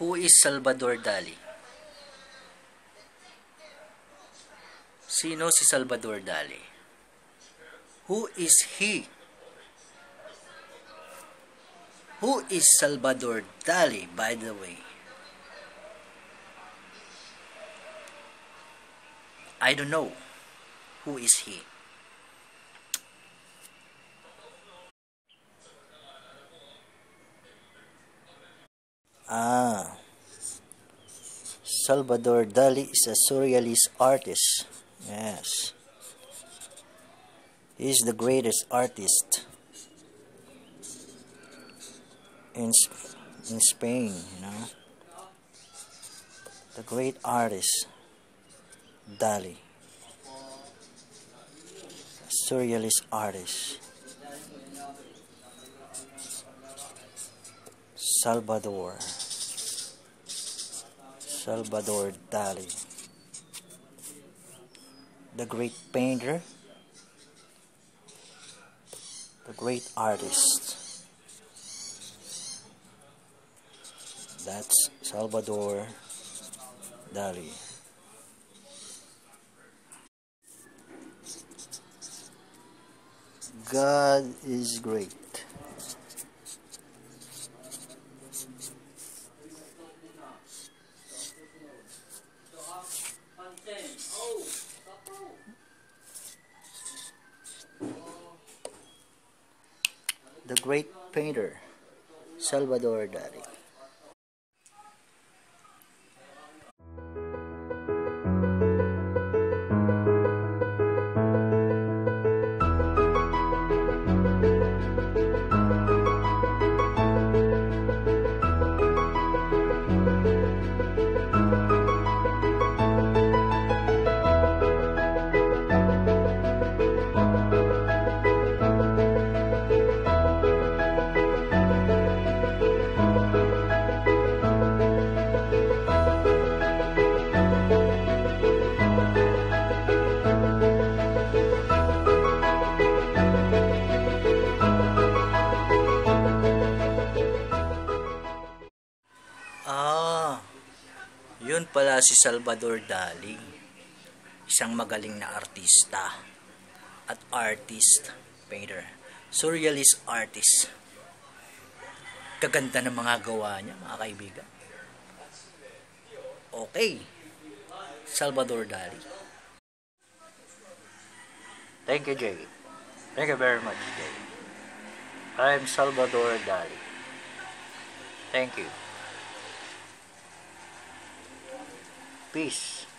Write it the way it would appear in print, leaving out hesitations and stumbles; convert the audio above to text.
Who is Salvador Dali? Sino si Salvador Dali? Who is he? Who is Salvador Dali, by the way? I don't know. Who is he? Salvador Dali is a surrealist artist. Yes. He is the greatest artist in Spain, The great artist, Dali. A surrealist artist. Salvador Dali, the great painter, the great artist. That's Salvador Dali. God is great. The great painter, Salvador Dali. Yun pala si Salvador Dali, isang magaling na artista at painter, surrealist artist. Kaganda ng mga gawa niya, mga kaibigan. Okay, Salvador Dali. Thank you, Jay. Thank you very much, Jay. I'm Salvador Dali. Thank you. Peace.